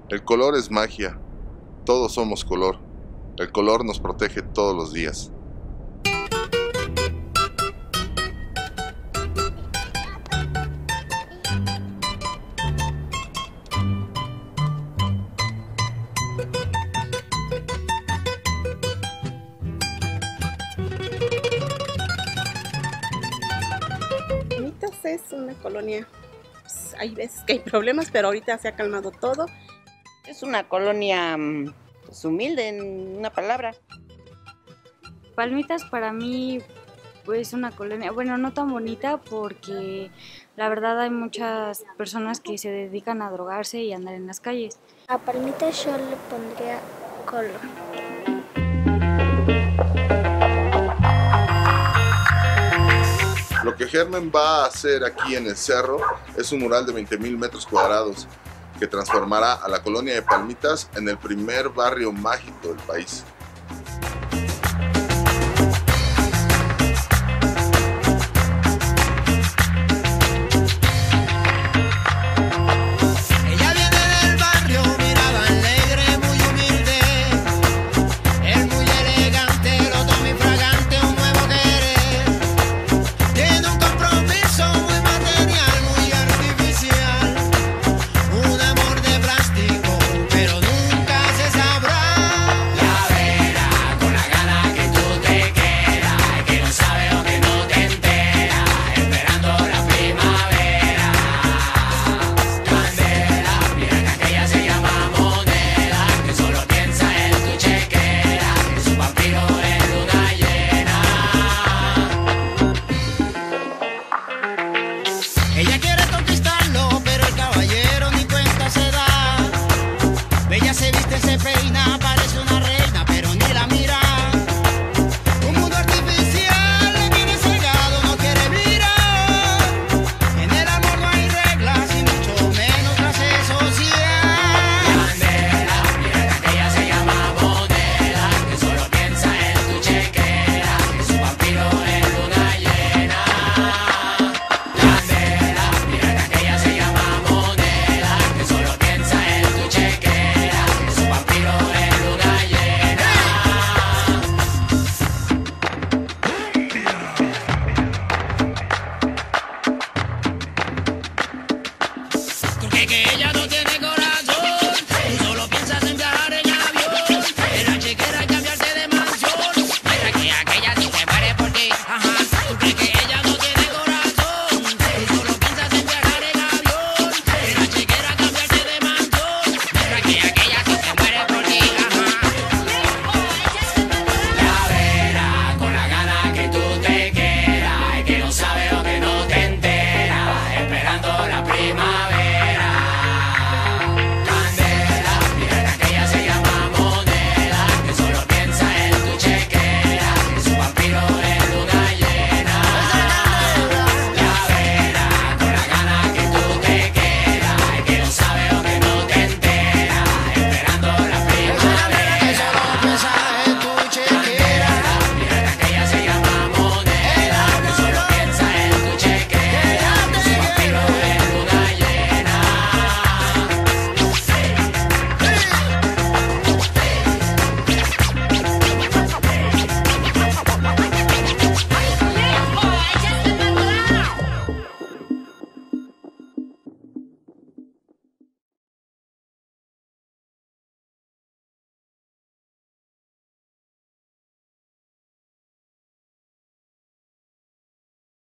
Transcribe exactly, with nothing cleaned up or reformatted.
El color es magia. Todos somos color. El color nos protege todos los días. Palmitas es una colonia, pues, hay veces que hay problemas, pero ahorita se ha calmado todo. Es una colonia pues, humilde, en una palabra. Palmitas para mí es una colonia, bueno, no tan bonita porque la verdad hay muchas personas que se dedican a drogarse y andar en las calles. A Palmitas yo le pondría color. Lo que Germen va a hacer aquí en el cerro es un mural de veinte mil metros cuadrados que transformará a la colonia de Palmitas en el primer barrio mágico del país. Ella viene del barrio, mirada alegre, muy humilde. Es muy elegante, lo toma infragante, un nuevo querer. Tiene un compromiso muy material, muy artificial. Un amor de plástico, pero nunca se sabrá. La vera, con la gana que tú te quedas, que no sabe o que no te enteras, esperando la primavera. Candela, mira que aquella se llama moneda, que solo piensa en tu chequera, que su vampiro es luna llena. Ella quiere conquistarlo, pero el caballero ni cuenta se da. Bella se viste, se peina para